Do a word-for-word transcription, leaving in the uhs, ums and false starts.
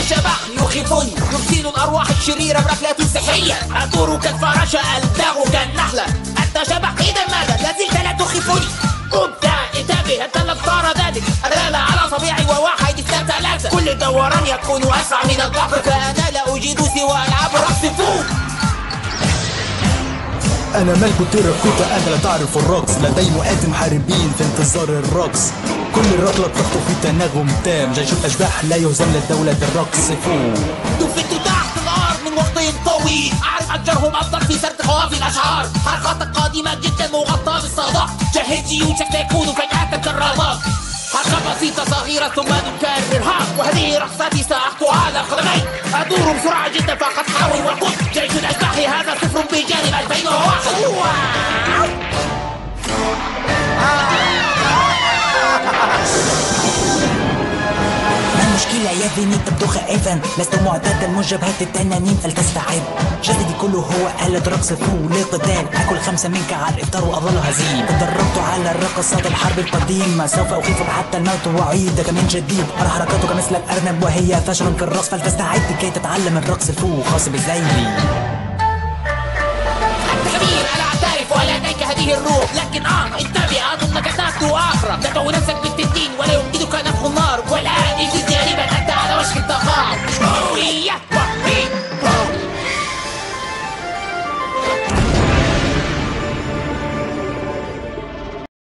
الشبح يخيفني، يرسل الأرواح الشريرة بركلات سحرية. أدور كالفراشة ألدغ كالنحلة. أنت شبح إذا ماذا؟ لازلت لا تخيفني. قمت انتبه، أنت لم ترى ذلك. الرالة على صبيعي وواحد اثنان ثلاثة. كل دوران يكون أسرع من البحر، فأنا لا أجيد سوى ألعاب الرقص فوق. أنا ملك التيراكوتا، أنا لا تعرف الرقص. لدي مئات محاربين في انتظار الرقص. كل الركلة تخطو في تناغم تام. جيش الأشباح لا يهزم لدولة الرقص فوق. دفنت تحت الأرض من وقت طويل، أعرف أجرهم أفضل في سرد قوافي الأشعار. حركاتك قادمة جدا مغطاة بالصدى. جهز جيوشك تكون فجأة كالرادار. حركة بسيطة صغيرة ثم نكررها، وهذه رقصتي سأخطو على قدمي. أدور بسرعة جدا فقط حاول وقل. جيش الأشباح هذا صفر بجانب ألفين وواحد. المشكلة يا ذني تبدو خائفا، لست معتادا مجبهة التنانين فلتستعد. جسدي كله هو آلة رقص فوق للقتال. أكل خمسة منك على الإفطار وأظل هزيم. تدربت على الرقصات الحرب القديمة، سوف أخيفك حتى الموت وأعيدك من جديد. أرى حركاتك مثل الأرنب وهي فشل في الرقص، فلتستعد كي تتعلم الرقص فوق خاص بالزيلي. أنت كبير أنا أعترف ولديك هذه الروح، لكن آه انتبه أظنك تبدو آخر. تدعو نفسك بالتنين ولا يمكنك نفخ النار ولا